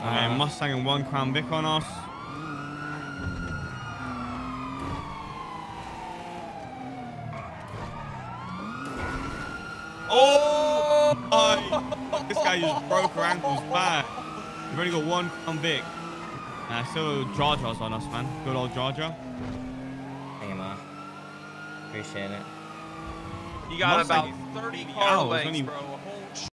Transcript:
Okay, Mustang and 1 Crown Vic on us. Oh my! This guy just broke her ankles bad. We've only got 1 Crown Vic. Still Jar Jar's on us, man. Good old Jar Jar. Thank you, man. Appreciate it. You got about 30 car lengths, bro.